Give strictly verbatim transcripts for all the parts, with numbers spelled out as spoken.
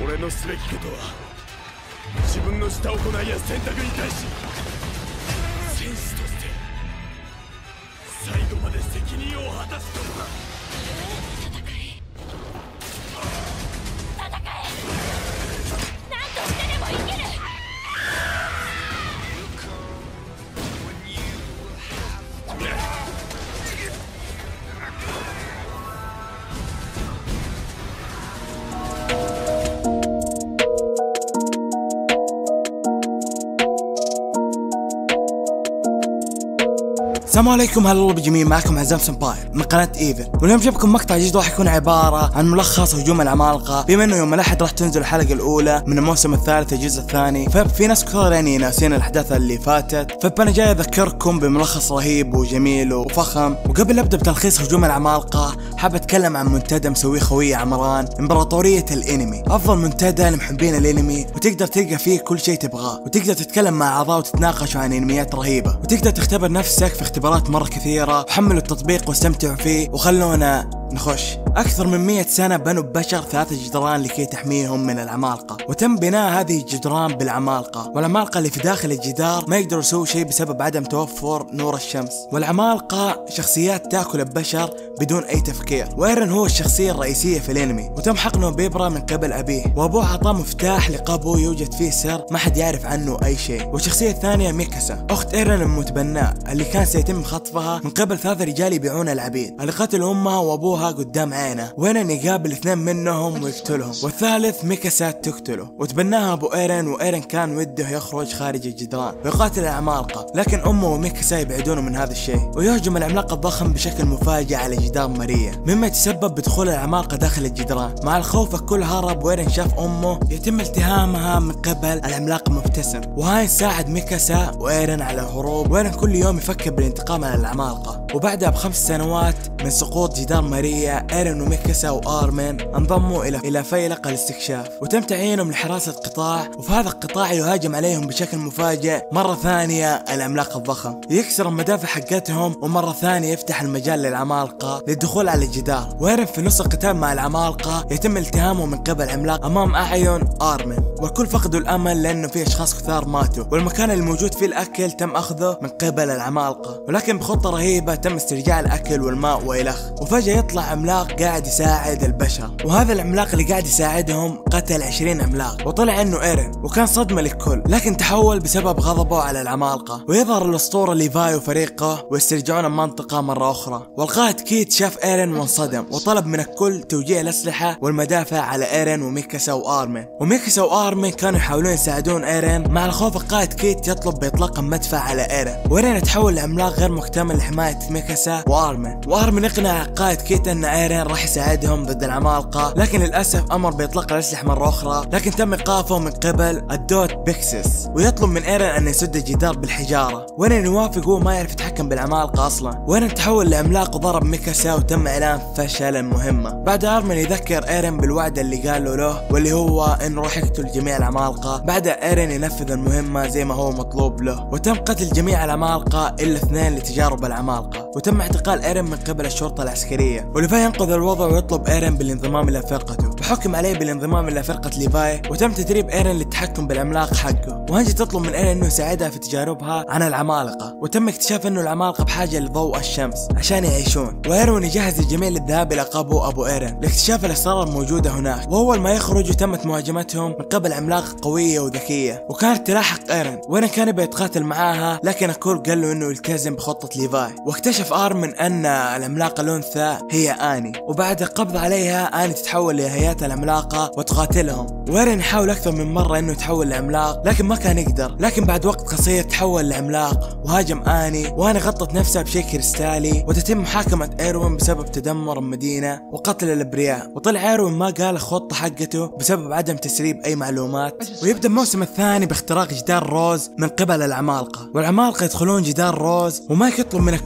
俺のすべきことは自分のした行いや選択に対し戦士として最後まで責任を果たすことだ。 戦い戦え、何としてでも生きる。 السلام عليكم، هلا والله بالجميع. معكم عزام سمباي من قناة ايفن، واليوم جبكم مقطع جديد راح يكون عبارة عن ملخص هجوم العمالقة، بما انه يوم الاحد راح تنزل الحلقة الاولى من الموسم الثالث الجزء الثاني، ففي ناس كثير يعني ناسين الاحداث اللي فاتت، فانا جاي اذكركم بملخص رهيب وجميل وفخم. وقبل ابدا بتلخيص هجوم العمالقة حاب اتكلم عن منتدى مسويه خوي عمران، امبراطورية الانمي، افضل منتدى لمحبين الانمي، وتقدر تلقى فيه كل شيء تبغاه، وتقدر تتكلم مع اعضاء وتتناقشوا عن انميات رهيبة، وتقدر تختبر نفسك في اختبارات مرة كثيرة. حملوا التطبيق واستمتعوا فيه، وخلونا نخش. أكثر من مئة سنة بنوا بشر ثلاثة جدران لكي تحميهم من العمالقة، وتم بناء هذه الجدران بالعمالقة، والعمالقة اللي في داخل الجدار ما يقدروا يسووا شيء بسبب عدم توفر نور الشمس. والعمالقة شخصيات تاكل البشر بدون أي تفكير، وإيرين هو الشخصية الرئيسية في الانمي، وتم حقنه بإبرة من قبل أبيه، وأبوه عطاه مفتاح لقبو يوجد فيه سر ما حد يعرف عنه أي شيء. والشخصية الثانية ميكاسا، أخت إيرين المتبناة اللي كان سيتم خطفها من قبل ثلاثة رجال يبيعون العبيد، اللي قتلوا أمها وأبوها قدام عينه، وإيرين يقابل اثنين منهم ويقتلهم، والثالث ميكاسا تقتله، وتبناها أبو إيرين، وإيرين كان وده يخرج خارج الجدران ويقاتل العمالقة، لكن أمه وميكاسا يبعدونه من هذا الشيء، ويهجم العملاق الضخم بشكل مفاجئ على جدار ماريا، مما يتسبب بدخول العمالقة داخل الجدران. مع الخوف الكل هرب، وإيرين شاف أمه يتم التهامها من قبل العملاق مبتسم، وهاي ساعد ميكاسا وإيرين على الهروب، وإيرين كل يوم يفكر بالانتقام على العمالقة. وبعدها بخمس سنوات من سقوط جدار ماريا، إيرين وميكاسا وآرمين انضموا إلى إلى فيلق الاستكشاف، وتم تعيينهم لحراسة قطاع، وفي هذا القطاع يهاجم عليهم بشكل مفاجئ مرة ثانية العملاق الضخم، يكسر المدافع حقتهم، ومرة ثانية يفتح المجال للعمالقة للدخول على الجدار. وإيرين في نص القتال مع العمالقة يتم التهامه من قبل عملاق أمام أعين آرمين، والكل فقدوا الأمل لأنه في أشخاص كثار ماتوا، والمكان الموجود فيه الأكل تم أخذه من قبل العمالقة، ولكن بخطة رهيبة تم استرجاع الأكل والماء وإلخ. وفجأة يطلع عملاق قاعد يساعد البشر، وهذا العملاق اللي قاعد يساعدهم قتل عشرين عملاق، وطلع انه إيرين، وكان صدمة للكل، لكن تحول بسبب غضبه على العمالقة. ويظهر الأسطورة ليفاي وفريقه ويسترجعون المنطقة مرة أخرى، والقائد كيت شاف إيرين وانصدم، وطلب من الكل توجيه الأسلحة والمدافع على إيرين وميكاسا وآرمين. وميكاسا وآرمين كانوا يحاولون يساعدون إيرين، مع الخوف القائد كيت يطلب بإطلاق مدفع على إيرين، وإيرين يتحول لعملاق غير مكتمل لحماية ميكاسا وآرمين. وآرمين يقنع قائد كيت ان إيرين راح يساعدهم ضد العمالقة، لكن للأسف أمر بإطلاق الأسلحة مرة أخرى، لكن تم إيقافه من قبل الدوت بيكسس، ويطلب من إيرين أن يسد الجدار بالحجارة، وإيرين يوافق وهو ما يعرف يتحكم بالعمالقة أصلا. وإيرين تحول لعملاق وضرب ميكاسا، وتم إعلان فشل المهمة. بعد آرمين يذكر إيرين بالوعد اللي قاله له، واللي هو إنه راح يقتل جميع العمالقة. بعدها إيرين ينفذ المهمة زي ما هو مطلوب له، وتم قتل جميع العمالقة إلا اثنين لتجارب العمالقة، وتم اعتقال إيرين من قبل الشرطة العسكرية. وليفاي ينقذ الوضع ويطلب إيرين بالانضمام إلى فرقته، وحكم عليه بالانضمام إلى فرقة ليفاي، وتم تدريب إيرين للتحكم بالعملاق حقه. وهانجي تطلب من إيرين إنه يساعدها في تجاربها عن العمالقة، وتم اكتشاف إنه العمالقة بحاجة لضوء الشمس عشان يعيشون، وإيرين يجهز الجميع للذهاب إلى قبو أبو إيرين لاكتشاف الأسرار الموجودة هناك. وأول ما يخرجوا تمت مهاجمتهم من قبل عملاق قوية وذكية، وكانت تلاحق إيرين، وإيرين كان يبي يتقاتل معاها، لكن الكل قال له إنه يلتزم بخطة ليفاي. واكتشف آرمين أن العملاقة الأنثى هي آني، وبعد القبض عليها آني تتحول لهيئات العملاقة وتقاتلهم. وإيرين يحاول أكثر من مرة إنه يتحول لعملاق، لكن ما كان يقدر، لكن بعد وقت قصير تحول لعملاق وهاجم آني، وآني غطت نفسها بشيء كريستالي، وتتم محاكمة إيروين بسبب تدمر المدينة وقتل الأبرياء. وطلع إيروين ما قال الخطة حقته بسبب عدم تسريب أي معلومات. ويبدأ الموسم الثاني باختراق جدار روز من قبل العمالقة، والعمالقة يدخلون جدار روز، ومايك يطلب من الكل يتوزع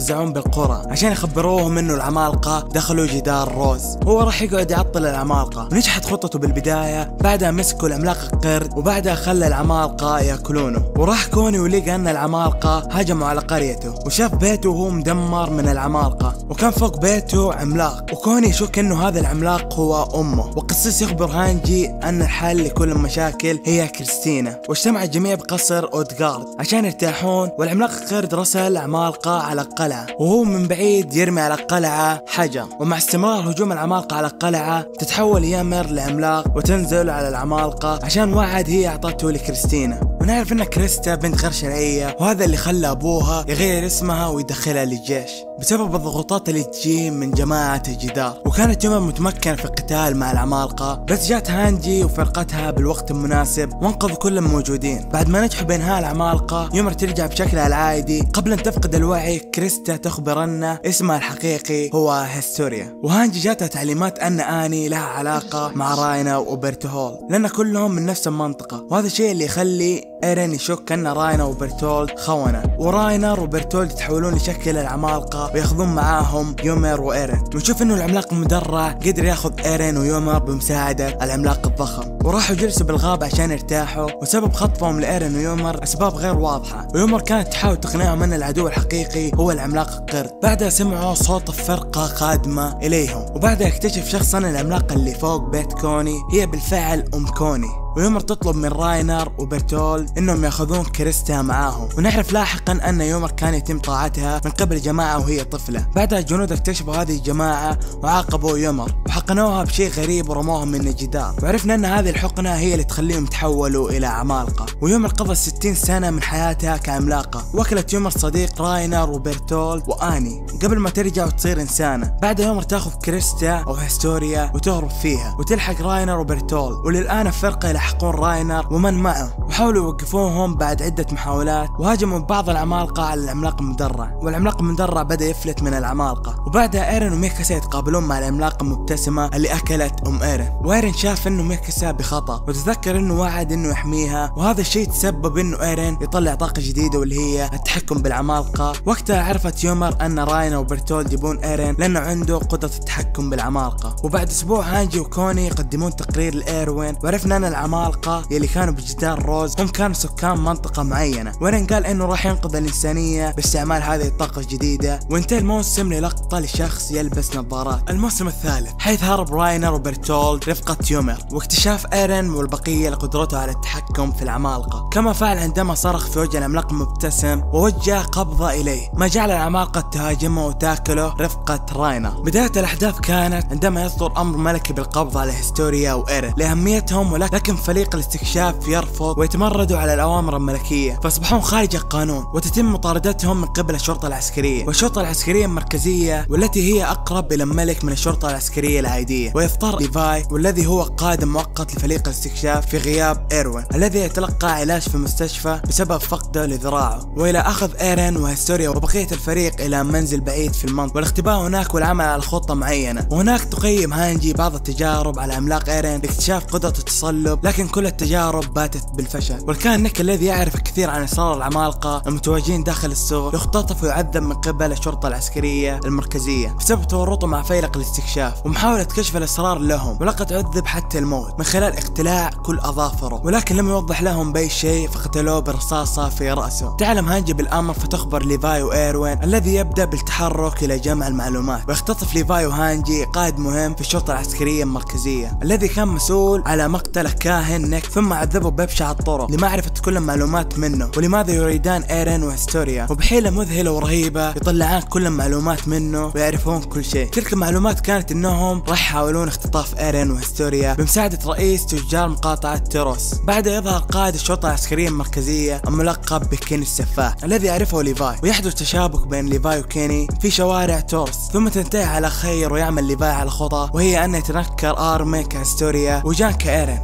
يتوزعون بالقرى عشان يخبروهم انه العمالقة دخلوا جدار روز. هو راح يقعد يعطل العمالقة، ونجحت خطته بالبداية. بعدها مسكوا العملاق القرد، وبعدها خلى العمالقة ياكلونه. وراح كوني ولقى ان العمالقة هجموا على قريته، وشاف بيته وهو مدمر من العمالقة، وكان فوق بيته عملاق. وكوني يشك انه هذا العملاق هو امه. وقسيس يخبر هانجي ان الحل لكل المشاكل هي كريستينا. واجتمع الجميع بقصر اودغارد عشان يرتاحون. والعملاق القرد رسل عمالقة على القلعة، وهو من بعيد يرمي على القلعة حجر. ومع استمرار هجوم العمالقة على القلعة تتحول يامر لعملاق وتنزل على العمالقة عشان وعد هي اعطته لكريستينا. ونعرف ان كريستا بنت غير شرعية، وهذا اللي خلى ابوها يغير اسمها ويدخلها للجيش بسبب الضغوطات اللي تجي من جماعة الجدار. وكانت يومر متمكنة في القتال مع العمالقة، بس جات هانجي وفرقتها بالوقت المناسب وانقذوا كل الموجودين. بعد ما نجحوا بانهاء العمالقة، يومر ترجع بشكلها العادي. قبل ان تفقد الوعي، كريستا تخبر ان اسمها الحقيقي هو هيستوريا. وهانجي جاتها تعليمات ان اني لها علاقة مع راينا وبرتهول، لان كلهم من نفس المنطقة. وهذا الشيء اللي يخلي ايرين يشك ان راينا وبرتولد خونة. وراينر وبرتولد يتحولون لشكل العمالقة وياخذون معاهم يومر وايرين. ونشوف انه العملاق المدرع قدر ياخذ ايرين ويومر بمساعدة العملاق الضخم. وراحوا جلسوا بالغابة عشان يرتاحوا. وسبب خطفهم لايرين ويومر اسباب غير واضحة. ويومر كانت تحاول تقنعهم ان العدو الحقيقي هو العملاق القرد. بعدها سمعوا صوت الفرقة قادمة اليهم. وبعدها اكتشف شخصا العملاق اللي فوق بيت كوني هي بالفعل ام كوني. ويومر تطلب من راينر وبرتول انهم ياخذون كريستا معاهم. ونعرف لاحقا ان يومر كان يتم طاعتها من قبل جماعة وهي طفلة. بعدها الجنود اكتشفوا هذه الجماعة وعاقبوا يومر وحقنوها بشيء غريب ورموها من الجدار. وعرفنا ان هذه الحقنة هي اللي تخليهم يتحولوا الى عمالقة. ويومر قضى ستين سنة من حياتها كعملاقة. واكلت يومر صديق راينر وبرتول واني قبل ما ترجع وتصير انسانة. بعدها يومر تاخذ كريستا او هيستوريا وتهرب فيها وتلحق راينر وبرتول. وللان الفرقة يحقون راينر ومن معه، وحاولوا يوقفوهم بعد عدة محاولات. وهاجموا بعض العمالقة على العملاق المدرع، والعملاق المدرع بدأ يفلت من العمالقة. وبعدها ايرين وميكاسا يتقابلون مع العملاقة المبتسمة اللي اكلت ام ايرين. وايرين شاف انه ميكاسا بخطأ وتذكر انه وعد انه يحميها، وهذا الشيء تسبب انه ايرين يطلع طاقة جديدة واللي هي التحكم بالعمالقة. وقتها عرفت يومر ان راينا وبرتول يبون ايرين لانه عنده قدرة التحكم بالعمالقة. وبعد اسبوع هانجي وكوني يقدمون تقرير لايروين، وعرفنا ان العمالقة يلي كانوا بجدار روز هم كانوا سكان منطقة معينة. وإيرين قال انه راح ينقذ الانسانية باستعمال هذه الطاقة الجديدة. وانتهى الموسم للقطة لشخص يلبس نظارات. الموسم الثالث حيث هرب راينر وبرتولد رفقة يومر، واكتشاف ايرين والبقية لقدرته على التحكم في العمالقة، كما فعل عندما صرخ في وجه العملاق المبتسم ووجه قبضة اليه، ما جعل العمالقة تهاجمه وتاكله رفقة راينر. بداية الاحداث كانت عندما يصدر امر ملكي بالقبض على هيستوريا وايرين لاهميتهم، ولكن فريق الاستكشاف يرفض ويتمردوا على الأوامر الملكية، فاصبحون خارج القانون وتتم مطاردتهم من قبل الشرطة العسكرية. والشرطة العسكرية المركزية والتي هي أقرب إلى الملك من الشرطة العسكرية العادية. ويضطر ليفاي والذي هو قائد مؤقت لفريق الاستكشاف في غياب ايروين الذي يتلقى علاج في مستشفى بسبب فقده لذراعه، وإلى أخذ ايرين وهيستوريا وبقية الفريق إلى منزل بعيد في المنطقة والاختباء هناك والعمل على خطة معينة. وهناك تقيم هانجي بعض التجارب على عملاق ايرين لاكتشاف قدرة التصلب، لكن كل التجارب باتت بالفشل. والكائن نيك الذي يعرف الكثير عن اسرار العمالقة المتواجدين داخل السور يختطف ويعذب من قبل الشرطة العسكرية المركزية بسبب تورطه مع فيلق الاستكشاف ومحاولة كشف الاسرار لهم. ولقد عذب حتى الموت من خلال اقتلاع كل اظافره، ولكن لم يوضح لهم باي شيء فقتلوه برصاصة في رأسه. تعلم هانجي بالامر فتخبر ليفاي وايروين الذي يبدأ بالتحرك الى جمع المعلومات. ويختطف ليفاي وهانجي قائد مهم في الشرطة العسكرية المركزية الذي كان مسؤول على مقتل كاهن نيك، ثم عذبه بأبشع الطرق لمعرفة كل المعلومات منه ولماذا يريدان ايرين وهيستوريا. وبحيلة مذهلة ورهيبة يطلعان كل المعلومات منه ويعرفون كل شيء. تلك المعلومات كانت انهم راح يحاولون اختطاف ايرين وهيستوريا بمساعدة رئيس تجار مقاطعة تيروس. بعد يظهر قائد الشرطة العسكرية المركزية الملقب بكيني السفاح الذي يعرفه ليفاي، ويحدث تشابك بين ليفاي وكيني في شوارع تورس، ثم تنتهي على خير ويعمل ليفاي على خطة وهي ان يتنكر ارمي كهيستوريا وجان كايرين، ويكون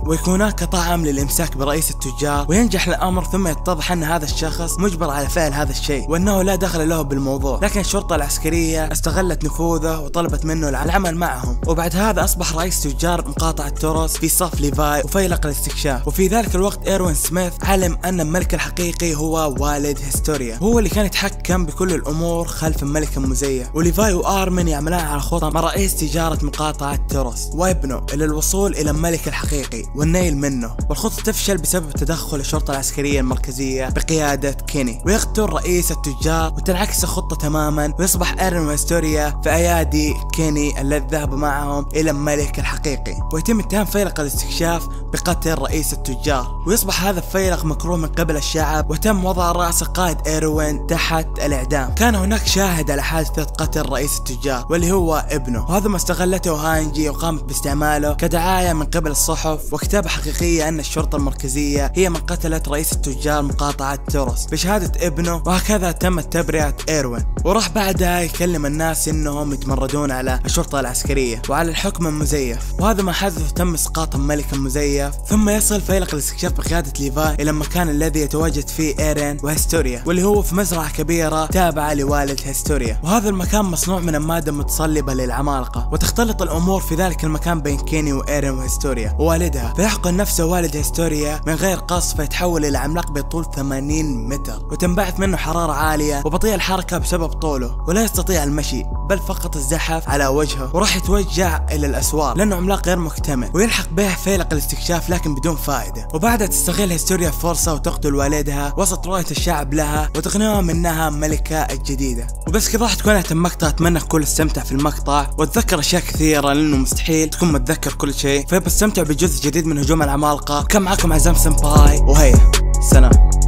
هناك طعم للامساك برئيس التجار، وينجح الامر ثم يتضح ان هذا الشخص مجبر على فعل هذا الشيء وانه لا دخل له بالموضوع، لكن الشرطة العسكرية استغلت نفوذه وطلبت منه العمل معهم. وبعد هذا اصبح رئيس تجار مقاطعة توروس في صف ليفاي وفيلق الاستكشاف. وفي ذلك الوقت ايروين سميث علم ان الملك الحقيقي هو والد هيستوريا، وهو اللي كان يتحكم بكل الامور خلف الملك المزيف. وليفاي وارمن يعملان على خطة مع رئيس تجارة مقاطعة توروس وابنه الى الوصول الى الملك الحقيقي والنيل منه، والخطة تفشل بسبب تدخل الشرطة العسكرية المركزية بقيادة كيني، ويقتل رئيس التجار وتنعكس الخطة تماما، ويصبح ايرين وهيستوريا في ايادي كيني الذي ذهب معهم الى الملك الحقيقي. ويتم اتهام فيلق الاستكشاف بقتل رئيس التجار، ويصبح هذا الفيلق مكروه من قبل الشعب، وتم وضع راس قائد ايروين تحت الاعدام. كان هناك شاهد على حادثة قتل رئيس التجار واللي هو ابنه، وهذا ما استغلته هانجي وقامت باستعماله كدعاية من قبل الصحف وكتابة حقيقية ان الشرطة المركزية هي من قتلت رئيس التجار مقاطعة توروس بشهادة ابنه، وهكذا تمت تبرئة ايروين. وراح بعدها يكلم الناس انهم يتمردون على الشرطة العسكرية وعلى الحكم المزيف، وهذا ما حدث تم اسقاط الملك المزيف. ثم يصل فيلق الاستكشاف بقيادة ليفاي الى المكان الذي يتواجد فيه ايرين وهيستوريا، واللي هو في مزرعة كبيرة تابعة لوالد هيستوريا، وهذا المكان مصنوع من مادة متصلبة للعمالقة، وتختلط الامور في ذلك المكان بين كيني وايرين وهيستوريا ووالدها، فيحقن نفسه والد هيستوريا من غير قصد فيتحول الى عملاق بطول ثمانين متر، وتنبعث منه حرارة عالية وبطيء الحركة بسبب طوله، ولا يستطيع المشي بل فقط الزحف على وجهه، وراح يتوجه الى الاسواق لانه عملاق غير مكتمل، ويلحق به فيلق الاستكشاف لكن بدون فائدة. وبعدها تستغل هيستوريا فرصة وتقتل والدها وسط رؤية الشعب لها وتقنعهم انها ملكة الجديدة. وبس كذا راح تكون اهتم مقطع، اتمنى الكل استمتع في المقطع وتذكر اشياء كثيرة لانه مستحيل تكون متذكر كل شيء، فيبقى استمتع بجزء جديد من هجوم العمالقة. وكان معكم عزام سمباي، وهيا سلام.